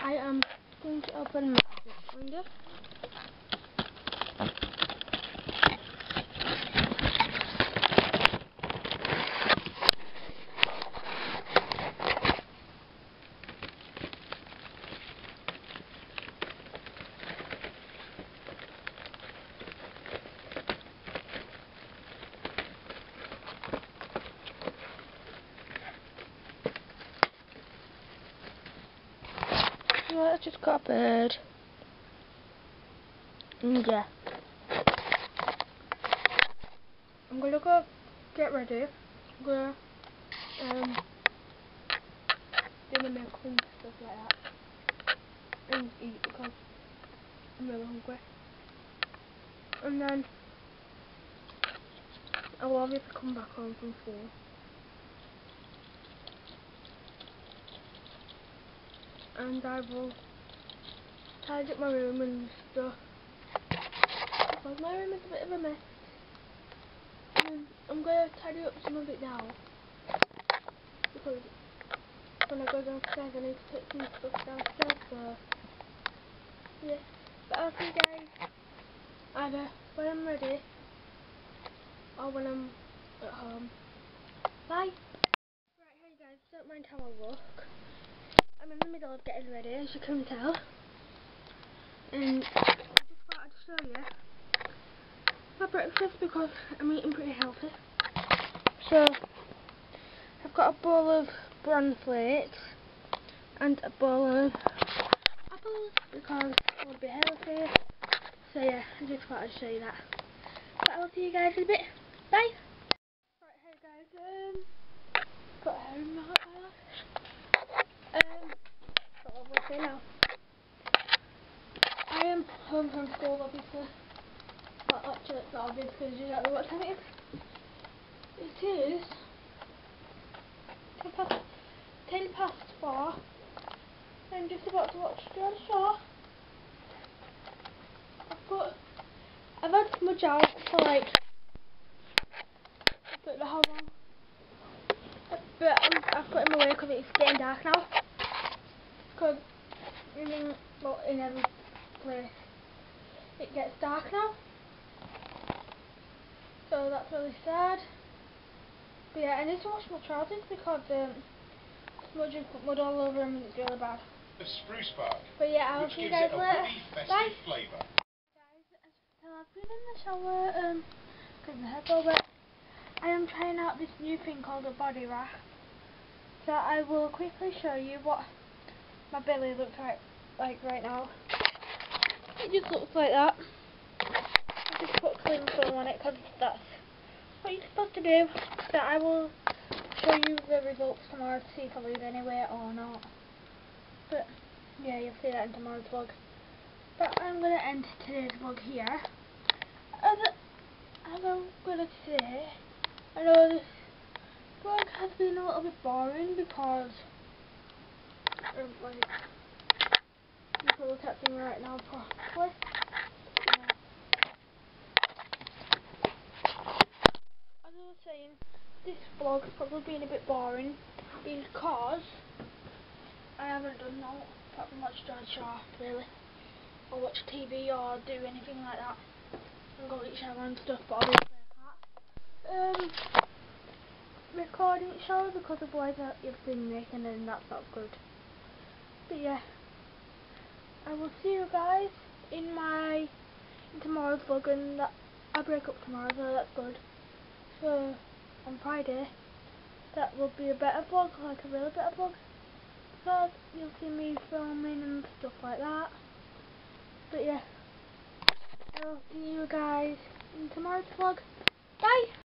I am going to open my window. Well, I just got a bird. And yeah. I'm gonna go get ready. I'm gonna do my makeup and stuff like that. And eat because I'm really hungry. And then I'll obviously come back home from school. And I will tidy up my room and stuff. Because my room is a bit of a mess. And I'm going to tidy up some of it now. Because when I go downstairs I need to put some stuff downstairs, so yeah. But I'll see you guys either when I'm ready or when I'm at home. Bye! Right, hey guys, don't mind how I look. I'm in the middle of getting ready, as you can tell. And I just thought I'd show you my breakfast because I'm eating pretty healthy. So I've got a bowl of bran flakes and a bowl of apples because I want to be healthy. So yeah, I just thought I'd show you that. But I will see you guys in a bit. Bye! Right, hey guys, got hair in my eyelash. What will I say now? I am home from school, obviously. Well, actually, it's not obvious because you don't know what time it is. It is 4:10. I'm just about to watch the show. I've had smudge out for like, I don't know how long. But I've put him away because it's getting dark now. Because in every place it gets dark now. So that's really sad. But yeah, I need to wash my trousers because smudge and put mud all over them and it's really bad. Spruce bark. But yeah, I'll see you guys later. Bye! Flavour. Guys, as you can tell, I've been in the shower, getting my hair over. I am trying out this new thing called a body wrap. So I will quickly show you what my belly looks like right now. It just looks like that. I just put cling film on it because that's what you're supposed to do. So I will show you the results tomorrow to see if I lose any weight or not. But yeah, you'll see that in tomorrow's vlog. But I'm going to end today's vlog here. As I'm going to say, I know this vlog has been a little bit boring because like, you can look at me right now properly. As I was saying, this vlog's probably been a bit boring because I haven't done no apart from watch George Shaw really, or watch TV or do anything like that, and go eat shower and stuff. But obviously I can't record each shower because otherwise you've been making and that's not good. But yeah, I will see you guys in tomorrow's vlog, and that I break up tomorrow, so that's good. So on Friday that will be a better vlog, like a really better vlog, because you'll see me filming and stuff like that. But yeah, I will see you guys in tomorrow's vlog. Bye!